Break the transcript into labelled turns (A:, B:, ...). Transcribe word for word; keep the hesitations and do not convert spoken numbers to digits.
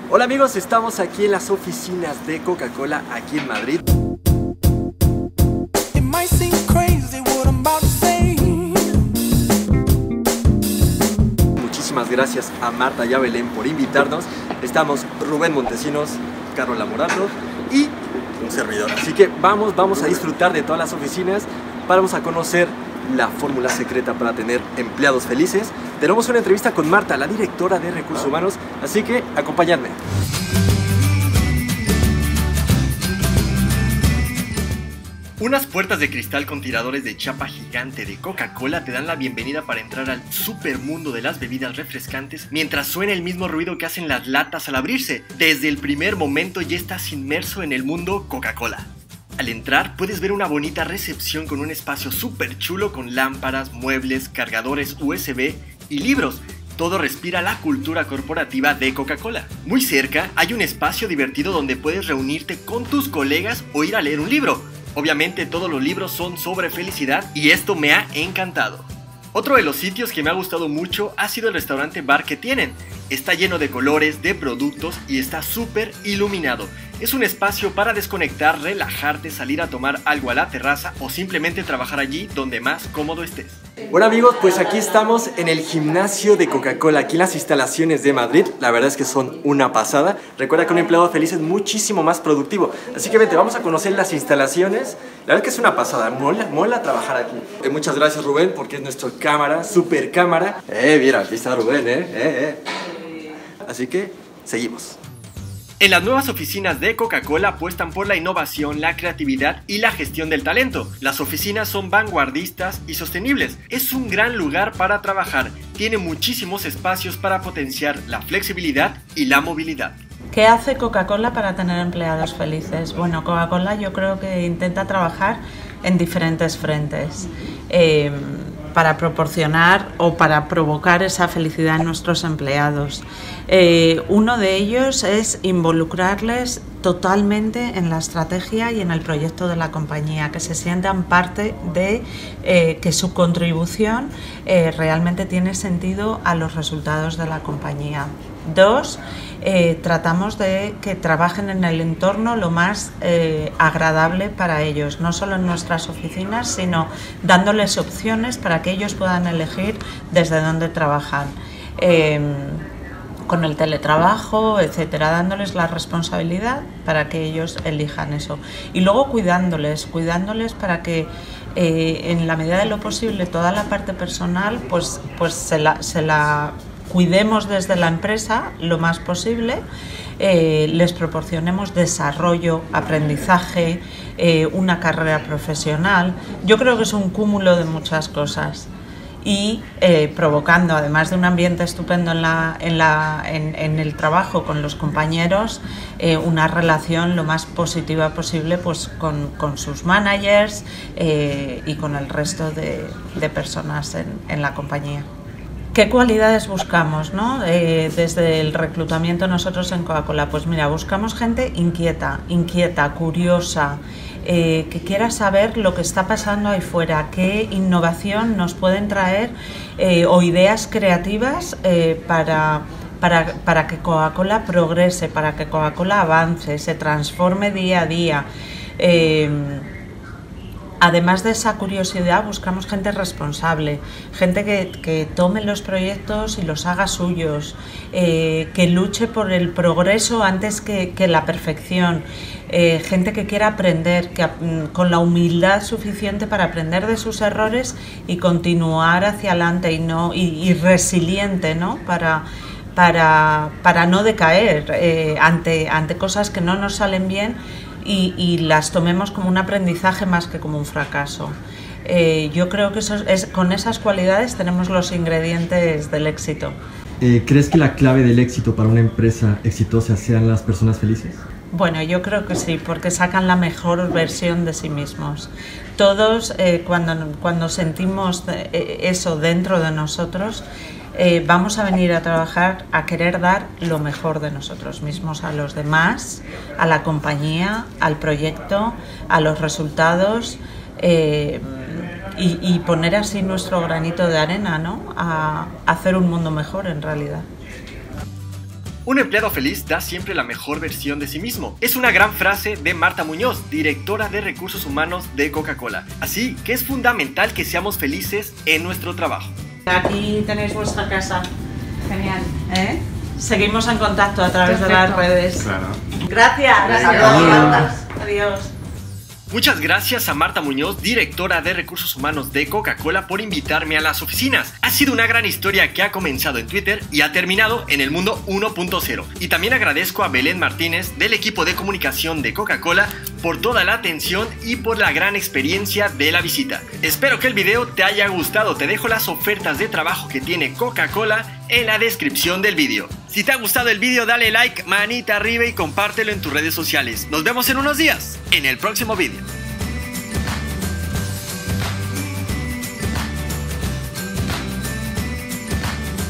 A: Hola amigos, estamos aquí en las oficinas de Coca-Cola, aquí en Madrid. Muchísimas gracias a Marta y a Belén por invitarnos. Estamos Rubén Montesinos, Carola Morato y un servidor. Así que vamos, vamos a disfrutar de todas las oficinas. Vamos a conocer la fórmula secreta para tener empleados felices. Tenemos una entrevista con Marta, la directora de Recursos Humanos, así que acompañadme. Unas puertas de cristal con tiradores de chapa gigante de Coca-Cola te dan la bienvenida para entrar al supermundo de las bebidas refrescantes mientras suena el mismo ruido que hacen las latas al abrirse. Desde el primer momento ya estás inmerso en el mundo Coca-Cola. Al entrar puedes ver una bonita recepción con un espacio súper chulo con lámparas, muebles, cargadores U S B y libros. Todo respira la cultura corporativa de Coca-Cola. Muy cerca hay un espacio divertido donde puedes reunirte con tus colegas o ir a leer un libro. Obviamente todos los libros son sobre felicidad y esto me ha encantado. Otro de los sitios que me ha gustado mucho ha sido el restaurante bar que tienen. Está lleno de colores, de productos y está súper iluminado. Es un espacio para desconectar, relajarte, salir a tomar algo a la terraza o simplemente trabajar allí donde más cómodo estés. Bueno amigos, pues aquí estamos en el gimnasio de Coca-Cola, aquí en las instalaciones de Madrid. La verdad es que son una pasada. Recuerda que un empleado feliz es muchísimo más productivo. Así que vente, vamos a conocer las instalaciones. La verdad es que es una pasada, mola, mola trabajar aquí. Eh, muchas gracias Rubén, porque es nuestro cámara, super cámara. Eh, mira, aquí está Rubén, eh, eh, eh. Así que, seguimos. En las nuevas oficinas de Coca-Cola apuestan por la innovación, la creatividad y la gestión del talento. Las oficinas son vanguardistas y sostenibles. Es un gran lugar para trabajar. Tiene muchísimos espacios para potenciar la flexibilidad y la movilidad.
B: ¿Qué hace Coca-Cola para tener empleados felices? Bueno, Coca-Cola yo creo que intenta trabajar en diferentes frentes. Eh, para proporcionar o para provocar esa felicidad en nuestros empleados. Eh, uno de ellos es involucrarles totalmente en la estrategia y en el proyecto de la compañía, que se sientan parte de eh, que su contribución eh, realmente tiene sentido a los resultados de la compañía. Dos, eh, tratamos de que trabajen en el entorno lo más eh, agradable para ellos, no solo en nuestras oficinas, sino dándoles opciones para que ellos puedan elegir desde dónde trabajan. Eh, con el teletrabajo, etcétera, dándoles la responsabilidad para que ellos elijan eso. Y luego cuidándoles, cuidándoles para que eh, en la medida de lo posible toda la parte personal pues, pues se la, se la cuidemos desde la empresa lo más posible, eh, les proporcionemos desarrollo, aprendizaje, eh, una carrera profesional. Yo creo que es un cúmulo de muchas cosas. Y eh, provocando, además de un ambiente estupendo en, la, en, la, en, en el trabajo con los compañeros, eh, una relación lo más positiva posible pues, con, con sus managers eh, y con el resto de, de personas en, en la compañía. ¿Qué cualidades buscamos, ¿no? Eh, desde el reclutamiento nosotros en Coca-Cola? Pues mira, buscamos gente inquieta, inquieta, curiosa, Eh, que quiera saber lo que está pasando ahí fuera, qué innovación nos pueden traer eh, o ideas creativas eh, para, para, para que Coca-Cola progrese, para que Coca-Cola avance, se transforme día a día. Eh, Además de esa curiosidad, buscamos gente responsable, gente que, que tome los proyectos y los haga suyos, eh, que luche por el progreso antes que, que la perfección, eh, gente que quiera aprender, que, con la humildad suficiente para aprender de sus errores y continuar hacia adelante y, no, y, y resiliente, ¿no? para, para, para no decaer eh, ante, ante cosas que no nos salen bien. Y, y las tomemos como un aprendizaje más que como un fracaso. Eh, yo creo que eso es, con esas cualidades tenemos los ingredientes del éxito.
C: Eh, ¿Crees que la clave del éxito para una empresa exitosa sean las personas felices?
B: Bueno, yo creo que sí, porque sacan la mejor versión de sí mismos. Todos, eh, cuando, cuando sentimos eso dentro de nosotros, Eh, vamos a venir a trabajar a querer dar lo mejor de nosotros mismos a los demás, a la compañía, al proyecto, a los resultados eh, y, y poner así nuestro granito de arena, ¿no? A, a hacer un mundo mejor en realidad.
A: Un empleado feliz da siempre la mejor versión de sí mismo. Es una gran frase de Marta Muñoz, directora de Recursos Humanos de Coca-Cola. Así que es fundamental que seamos felices en nuestro trabajo.
B: Aquí tenéis vuestra casa. Genial. ¿Eh? Seguimos en contacto a través
D: Perfecto.
B: de las redes.
C: Claro.
B: Gracias.
D: Gracias.
B: Adiós. Adiós.
A: Muchas gracias a Marta Muñoz, directora de Recursos Humanos de Coca-Cola, por invitarme a las oficinas. Ha sido una gran historia que ha comenzado en Twitter y ha terminado en el mundo uno punto cero. Y también agradezco a Belén Martínez, del equipo de comunicación de Coca-Cola, por toda la atención y por la gran experiencia de la visita. Espero que el video te haya gustado. Te dejo las ofertas de trabajo que tiene Coca-Cola en la descripción del vídeo. Si te ha gustado el vídeo, dale like, manita arriba y compártelo en tus redes sociales. Nos vemos en unos días, en el próximo vídeo.